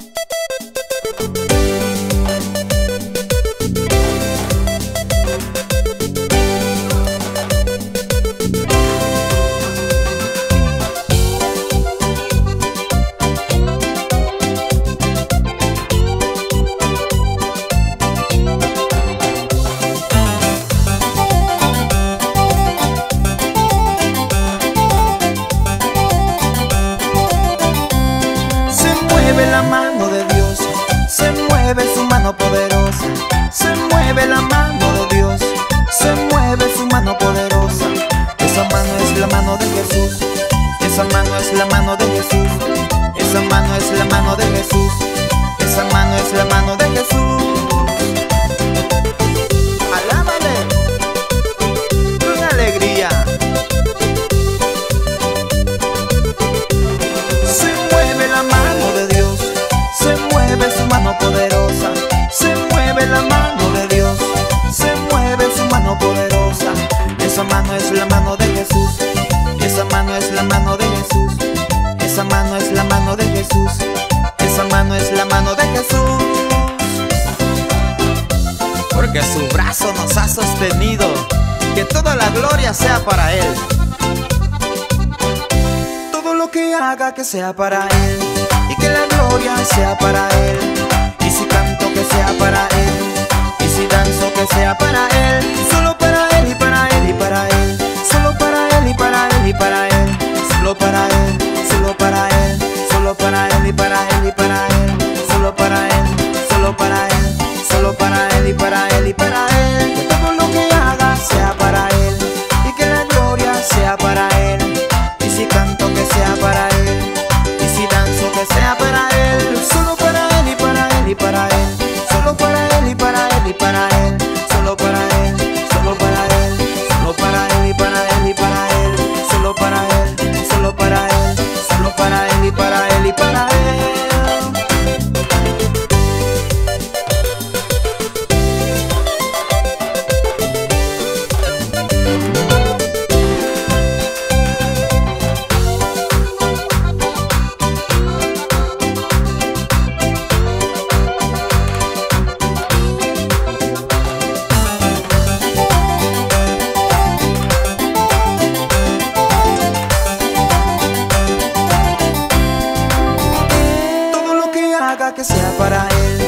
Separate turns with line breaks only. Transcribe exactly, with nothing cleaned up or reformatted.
La mano de Dios, se mueve su mano poderosa, se mueve la mano de Dios, se mueve su mano poderosa. Esa mano es la mano de Jesús, esa mano es la mano de Jesús, esa mano es la mano de Jesús, esa mano es la mano de Jesús. Alábale con alegría. Se mueve la mano de Dios, se mueve su mano poderosa, se mueve la mano de Dios, se mueve su mano poderosa. Esa mano es la mano de Jesús, esa mano es la mano de Jesús, esa mano es la mano de Jesús, esa mano es la mano de Jesús. Porque su brazo nos ha sostenido, que toda la gloria sea para Él. Todo lo que haga que sea para Él, y que la gloria sea para Él. Y si canto que sea para Él, y si danzo que sea para Él. Solo para Él y para Él y para Él, solo para Él y para Él y para Él, solo para Él, solo para Él, solo para Él y para Él y para Él, solo para Él, solo para Él, solo para Él y para Él y para Él. Que todo lo que haga sea para Él, y que la gloria sea para Él. Y si canto que sea para Él, y si danzo que sea para Él, solo para Él y para Él y para Él, solo para Él y para Él y para Él, solo para Él, solo para Él, solo para Él y para Él y para Él, solo para Él, solo para Él, solo para Él y para Él y para Él. Que sea para Él,